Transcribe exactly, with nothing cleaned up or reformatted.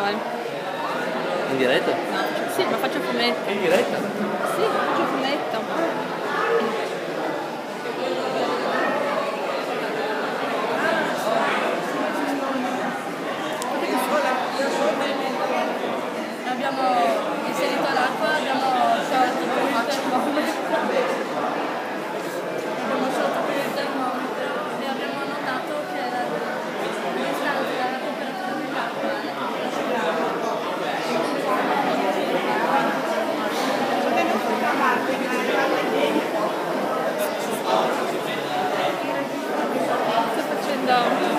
fare. In diretta? Sì, ma faccio fumetto. In diretta? Sì, faccio fumetto. Abbiamo inserito l'acqua, abbiamo sciolto il termometro. Abbiamo sciolto il termometro e abbiamo notato che la distanza dalla temperatura dell'acqua alla temperatura sto facendo